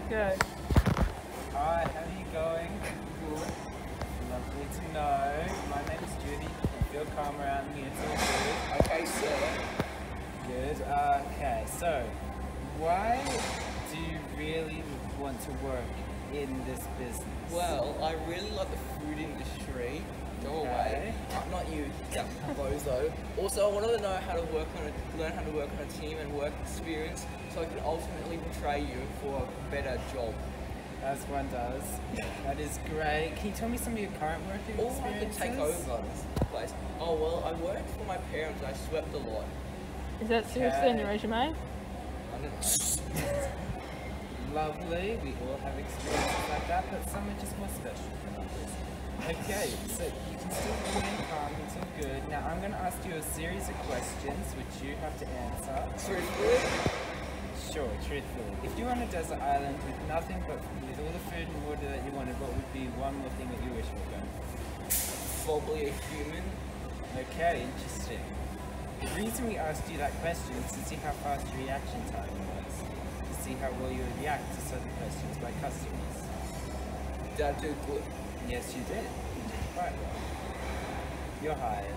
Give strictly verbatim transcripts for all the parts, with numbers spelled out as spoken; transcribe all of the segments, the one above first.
Good. Hi, how are you going? Good. Lovely to know. My name is Judy. I feel calm around me. It's all good. Okay, sir. Good. Uh, okay, so why do you really want to work in this business? Well, I really like the food industry. Go Okay. away. Uh, not you, that bozo. Also, I wanted to know how to work on a, learn how to work on a team and work experience, so I can ultimately portray you for a better job. As one does. That is great. Can you tell me some of your current working Or I could experiences? take over this place. Oh well, I worked for my parents. I swept a lot. Is that seriously on your Okay. resume? I don't know. Lovely. We all have experiences like that, but some are just more special than others. Okay, so you can still remain calm. It's all good. Now I'm going to ask you a series of questions which you have to answer. Truthfully, Sure, truthfully. If you were on a desert island with nothing but with all the food and water that you wanted, what would be one more thing that you wish for? Going? probably a human. Okay, interesting. The reason we asked you that question is to see how fast your reaction time was, to see how well you would react to certain questions by customers. Did I do good? Yes, you did. You did quite well. You're hired.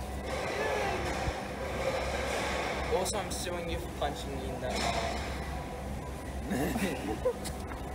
Also, I'm suing you for punching me in that arm.